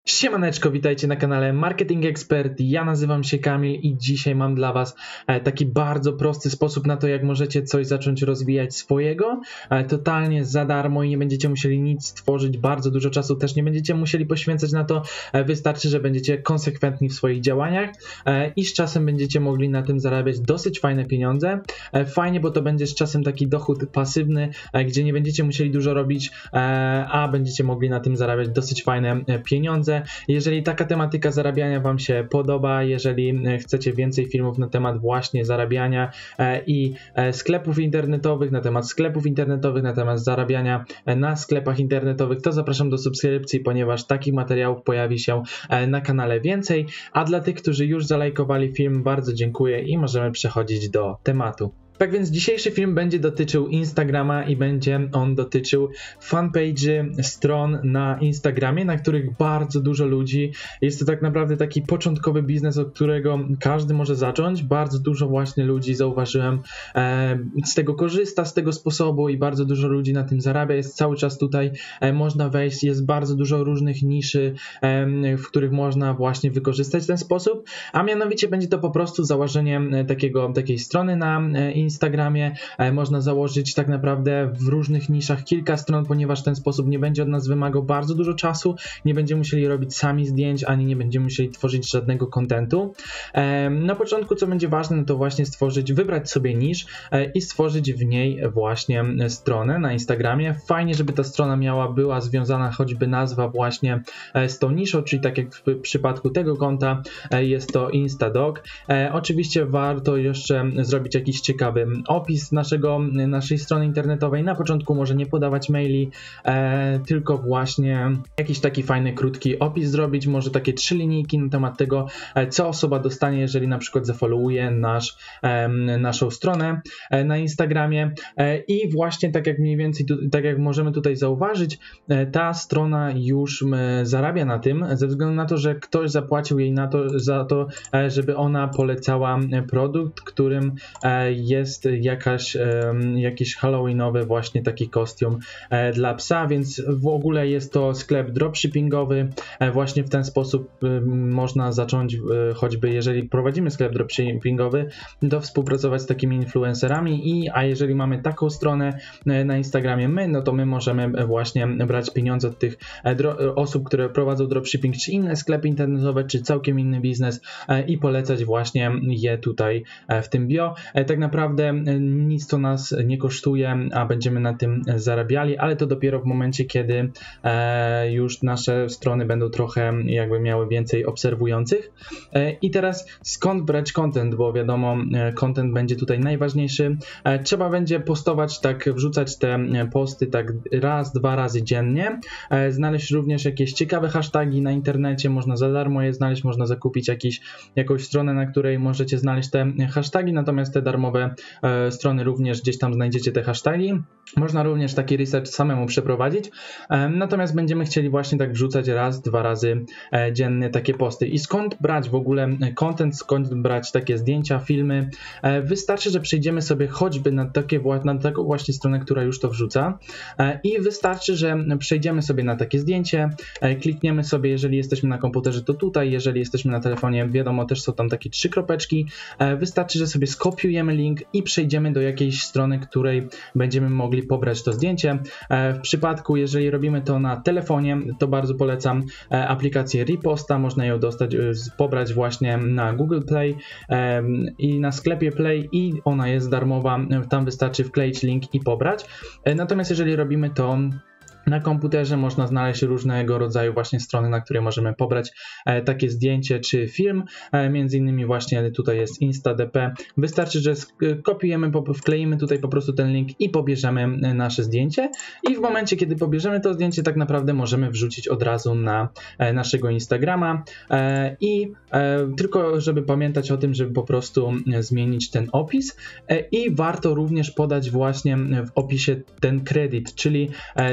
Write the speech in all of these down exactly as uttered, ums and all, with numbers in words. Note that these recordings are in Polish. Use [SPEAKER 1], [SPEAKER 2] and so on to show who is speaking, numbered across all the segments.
[SPEAKER 1] Siemaneczko, witajcie na kanale Marketing Expert. Ja nazywam się Kamil i dzisiaj mam dla Was taki bardzo prosty sposób na to, jak możecie coś zacząć rozwijać swojego, totalnie za darmo i nie będziecie musieli nic stworzyć, bardzo dużo czasu też nie będziecie musieli poświęcać na to. Wystarczy, że będziecie konsekwentni w swoich działaniach i z czasem będziecie mogli na tym zarabiać dosyć fajne pieniądze. Fajnie, bo to będzie z czasem taki dochód pasywny, gdzie nie będziecie musieli dużo robić, a będziecie mogli na tym zarabiać dosyć fajne pieniądze. Jeżeli taka tematyka zarabiania Wam się podoba, jeżeli chcecie więcej filmów na temat właśnie zarabiania i sklepów internetowych, na temat sklepów internetowych, na temat zarabiania na sklepach internetowych, to zapraszam do subskrypcji, ponieważ takich materiałów pojawi się na kanale więcej. A dla tych, którzy już zalajkowali film, bardzo dziękuję i możemy przechodzić do tematu. Tak więc dzisiejszy film będzie dotyczył Instagrama i będzie on dotyczył fanpage'y, stron na Instagramie, na których bardzo dużo ludzi. Jest to tak naprawdę taki początkowy biznes, od którego każdy może zacząć. Bardzo dużo właśnie ludzi, zauważyłem, e, z tego korzysta, z tego sposobu i bardzo dużo ludzi na tym zarabia. Jest cały czas tutaj, e, można wejść, jest bardzo dużo różnych niszy, e, w których można właśnie wykorzystać ten sposób, a mianowicie będzie to po prostu założenie takiego, takiej strony na Instagramie. Instagramie można założyć tak naprawdę w różnych niszach kilka stron, ponieważ w ten sposób nie będzie od nas wymagał bardzo dużo czasu, nie będziemy musieli robić sami zdjęć, ani nie będziemy musieli tworzyć żadnego kontentu. Na początku, co będzie ważne, no to właśnie stworzyć, wybrać sobie nisz i stworzyć w niej właśnie stronę na Instagramie. Fajnie, żeby ta strona miała, była związana choćby nazwa właśnie z tą niszą, czyli tak jak w przypadku tego konta jest to Instadog. Oczywiście warto jeszcze zrobić jakiś ciekawy opis naszego, naszej strony internetowej. Na początku może nie podawać maili, e, tylko właśnie jakiś taki fajny, krótki opis zrobić, może takie trzy linijki na temat tego, co osoba dostanie, jeżeli na przykład zafollowuje nasz, e, naszą stronę e, na Instagramie. E, I właśnie tak jak mniej więcej, tu, tak jak możemy tutaj zauważyć, e, ta strona już e, zarabia na tym, ze względu na to, że ktoś zapłacił jej na to, za to, e, żeby ona polecała produkt, którym e, jest jest jakaś, jakiś halloweenowy właśnie taki kostium dla psa, więc w ogóle jest to sklep dropshippingowy. Właśnie w ten sposób można zacząć, choćby jeżeli prowadzimy sklep dropshippingowy, to współpracować z takimi influencerami i a jeżeli mamy taką stronę na Instagramie my, no to my możemy właśnie brać pieniądze od tych osób, które prowadzą dropshipping, czy inne sklepy internetowe, czy całkiem inny biznes i polecać właśnie je tutaj w tym bio. Tak naprawdę nic to nas nie kosztuje, a będziemy na tym zarabiali, ale to dopiero w momencie, kiedy e, już nasze strony będą trochę jakby miały więcej obserwujących. E, I teraz skąd brać content, bo wiadomo, content będzie tutaj najważniejszy. E, trzeba będzie postować, tak wrzucać te posty tak raz, dwa razy dziennie. E, znaleźć również jakieś ciekawe hasztagi na internecie, można za darmo je znaleźć, można zakupić jakiś, jakąś stronę, na której możecie znaleźć te hasztagi, natomiast te darmowe strony również gdzieś tam znajdziecie te hasztagi. Można również taki research samemu przeprowadzić, natomiast będziemy chcieli właśnie tak wrzucać raz, dwa razy dziennie takie posty. I skąd brać w ogóle content, skąd brać takie zdjęcia, filmy? Wystarczy, że przejdziemy sobie choćby na, takie, na taką właśnie stronę, która już to wrzuca i wystarczy, że przejdziemy sobie na takie zdjęcie, klikniemy sobie, jeżeli jesteśmy na komputerze, to tutaj, jeżeli jesteśmy na telefonie, wiadomo, też są tam takie trzy kropeczki. Wystarczy, że sobie skopiujemy link i przejdziemy do jakiejś strony, której będziemy mogli pobrać to zdjęcie. W przypadku, jeżeli robimy to na telefonie, to bardzo polecam aplikację Reposta, można ją dostać, pobrać właśnie na Google Play i na sklepie Play i ona jest darmowa, tam wystarczy wkleić link i pobrać. Natomiast jeżeli robimy to na komputerze, można znaleźć różnego rodzaju właśnie strony, na które możemy pobrać e, takie zdjęcie czy film, e, między innymi właśnie tutaj jest InstaDP. Wystarczy, że kopiujemy, wkleimy tutaj po prostu ten link i pobierzemy nasze zdjęcie i w momencie, kiedy pobierzemy to zdjęcie, tak naprawdę możemy wrzucić od razu na e, naszego Instagrama e, i e, tylko żeby pamiętać o tym, żeby po prostu zmienić ten opis e, i warto również podać właśnie w opisie ten kredyt, czyli e, to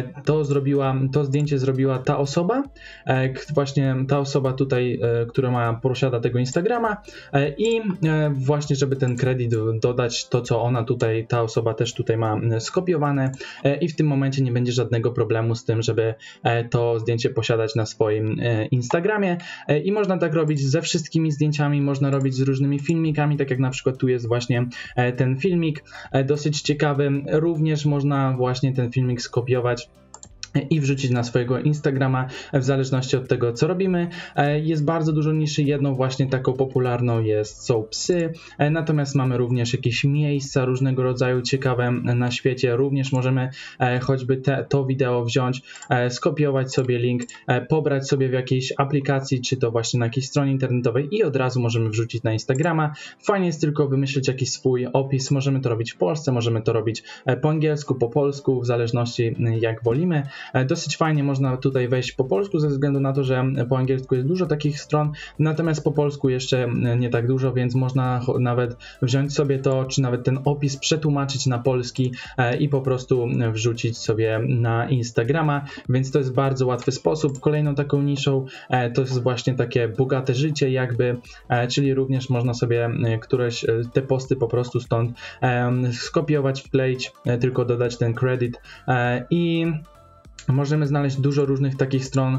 [SPEAKER 1] zrobiła, to zdjęcie zrobiła ta osoba, właśnie ta osoba tutaj, która ma, posiada tego Instagrama i właśnie, żeby ten kredyt dodać, to co ona tutaj, ta osoba też tutaj ma skopiowane i w tym momencie nie będzie żadnego problemu z tym, żeby to zdjęcie posiadać na swoim Instagramie i można tak robić ze wszystkimi zdjęciami, można robić z różnymi filmikami, tak jak na przykład tu jest właśnie ten filmik, dosyć ciekawy, również można właśnie ten filmik skopiować i wrzucić na swojego Instagrama w zależności od tego, co robimy. Jest bardzo dużo niszy, jedną właśnie taką popularną jest, są psy, natomiast mamy również jakieś miejsca różnego rodzaju ciekawe na świecie, również możemy choćby te, to wideo wziąć, skopiować sobie link, pobrać sobie w jakiejś aplikacji, czy to właśnie na jakiejś stronie internetowej i od razu możemy wrzucić na Instagrama. Fajnie jest tylko wymyślić jakiś swój opis, możemy to robić w Polsce, możemy to robić po angielsku, po polsku, w zależności jak wolimy. Dosyć fajnie można tutaj wejść po polsku ze względu na to, że po angielsku jest dużo takich stron, natomiast po polsku jeszcze nie tak dużo, więc można nawet wziąć sobie to, czy nawet ten opis przetłumaczyć na polski i po prostu wrzucić sobie na Instagrama, więc to jest bardzo łatwy sposób. Kolejną taką niszą to jest właśnie takie bogate życie jakby, czyli również można sobie któreś te posty po prostu stąd skopiować, wkleić, tylko dodać ten credit i możemy znaleźć dużo różnych takich stron,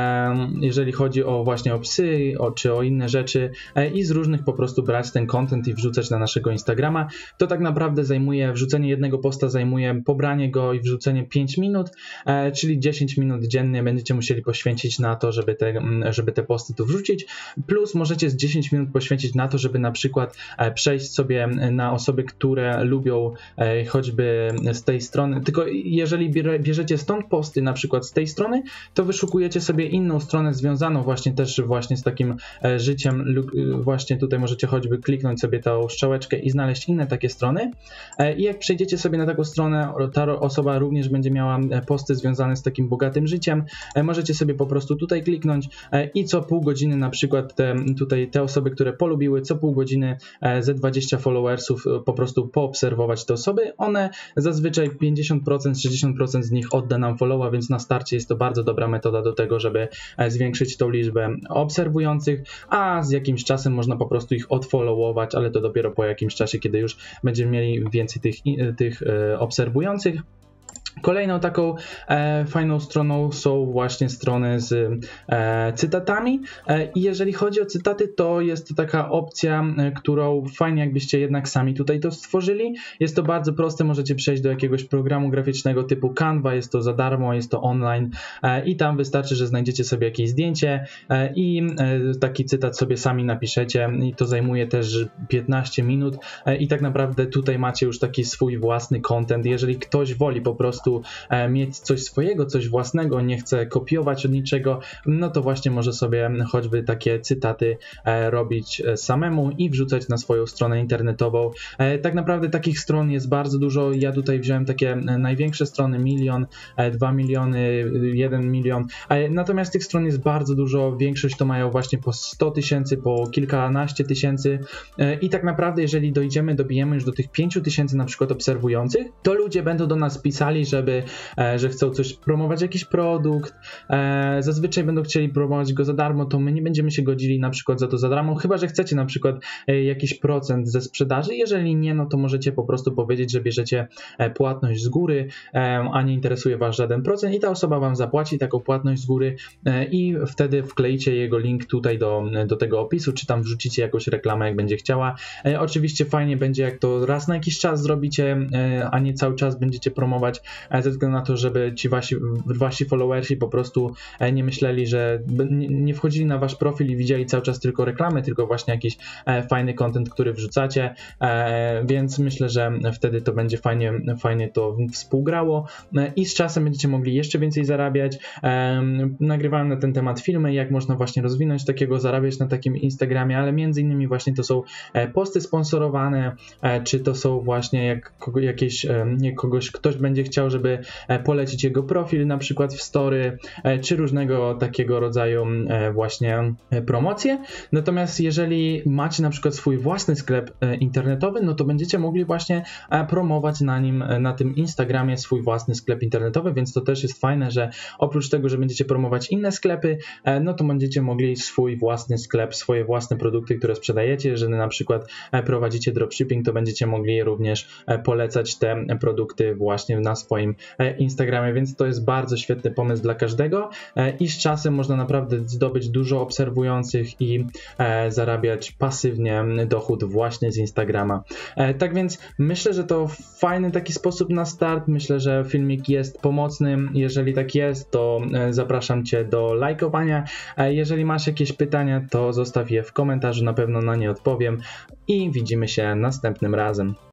[SPEAKER 1] jeżeli chodzi o właśnie o psy, o, czy o inne rzeczy i z różnych po prostu brać ten content i wrzucać na naszego Instagrama. To tak naprawdę zajmuje, wrzucenie jednego posta zajmuje pobranie go i wrzucenie pięć minut, czyli dziesięć minut dziennie będziecie musieli poświęcić na to, żeby te, żeby te posty tu wrzucić, plus możecie z dziesięć minut poświęcić na to, żeby na przykład przejść sobie na osoby, które lubią choćby z tej strony, tylko jeżeli bierzecie stąd post, na przykład z tej strony, to wyszukujecie sobie inną stronę związaną właśnie też właśnie z takim życiem, właśnie tutaj możecie choćby kliknąć sobie tą strzałeczkę i znaleźć inne takie strony i jak przejdziecie sobie na taką stronę, ta osoba również będzie miała posty związane z takim bogatym życiem, możecie sobie po prostu tutaj kliknąć i co pół godziny na przykład te, tutaj te osoby, które polubiły, co pół godziny ze dwadzieścia followersów po prostu poobserwować te osoby, one zazwyczaj pięćdziesiąt procent, sześćdziesiąt procent z nich odda nam follow, więc na starcie jest to bardzo dobra metoda do tego, żeby zwiększyć tą liczbę obserwujących, a z jakimś czasem można po prostu ich odfollowować, ale to dopiero po jakimś czasie, kiedy już będziemy mieli więcej tych, tych obserwujących. Kolejną taką e, fajną stroną są właśnie strony z e, cytatami e, i jeżeli chodzi o cytaty, to jest to taka opcja, e, którą fajnie jakbyście jednak sami tutaj to stworzyli. Jest to bardzo proste, możecie przejść do jakiegoś programu graficznego typu Canva, jest to za darmo, jest to online e, i tam wystarczy, że znajdziecie sobie jakieś zdjęcie e, i e, taki cytat sobie sami napiszecie i to zajmuje też piętnaście minut e, i tak naprawdę tutaj macie już taki swój własny content. Jeżeli ktoś woli po prostu mieć coś swojego, coś własnego, nie chce kopiować od niczego, no to właśnie może sobie choćby takie cytaty robić samemu i wrzucać na swoją stronę internetową. Tak naprawdę takich stron jest bardzo dużo. Ja tutaj wziąłem takie największe strony, milion, dwa miliony, jeden milion. Natomiast tych stron jest bardzo dużo. Większość to mają właśnie po sto tysięcy, po kilkanaście tysięcy i tak naprawdę jeżeli dojdziemy, dobijemy już do tych pięciu tysięcy na przykład obserwujących, to ludzie będą do nas pisali, żeby, że chcą coś promować, jakiś produkt, zazwyczaj będą chcieli promować go za darmo, to my nie będziemy się godzili na przykład za to za darmo, chyba że chcecie na przykład jakiś procent ze sprzedaży, jeżeli nie, no to możecie po prostu powiedzieć, że bierzecie płatność z góry, a nie interesuje was żaden procent i ta osoba wam zapłaci taką płatność z góry i wtedy wkleicie jego link tutaj do, do tego opisu, czy tam wrzucicie jakąś reklamę, jak będzie chciała. Oczywiście fajnie będzie, jak to raz na jakiś czas zrobicie, a nie cały czas będziecie promować, ze względu na to, żeby ci wasi, wasi followersi po prostu nie myśleli, że nie wchodzili na wasz profil i widzieli cały czas tylko reklamy, tylko właśnie jakiś fajny content, który wrzucacie, więc myślę, że wtedy to będzie fajnie, fajnie to współgrało i z czasem będziecie mogli jeszcze więcej zarabiać. Nagrywałem na ten temat filmy, jak można właśnie rozwinąć takiego, zarabiać na takim Instagramie, ale między innymi właśnie to są posty sponsorowane, czy to są właśnie jak jakieś, nie kogoś, ktoś będzie chciał, chciał, żeby polecić jego profil na przykład w story, czy różnego takiego rodzaju właśnie promocje. Natomiast jeżeli macie na przykład swój własny sklep internetowy, no to będziecie mogli właśnie promować na nim, na tym Instagramie swój własny sklep internetowy, więc to też jest fajne, że oprócz tego, że będziecie promować inne sklepy, no to będziecie mogli swój własny sklep, swoje własne produkty, które sprzedajecie. Jeżeli na przykład prowadzicie dropshipping, to będziecie mogli również polecać te produkty właśnie na swoim Instagramie, więc to jest bardzo świetny pomysł dla każdego i z czasem można naprawdę zdobyć dużo obserwujących i zarabiać pasywnie dochód właśnie z Instagrama. Tak więc myślę, że to fajny taki sposób na start. Myślę, że filmik jest pomocny. Jeżeli tak jest, to zapraszam Cię do lajkowania. Jeżeli masz jakieś pytania, to zostaw je w komentarzu, na pewno na nie odpowiem i widzimy się następnym razem.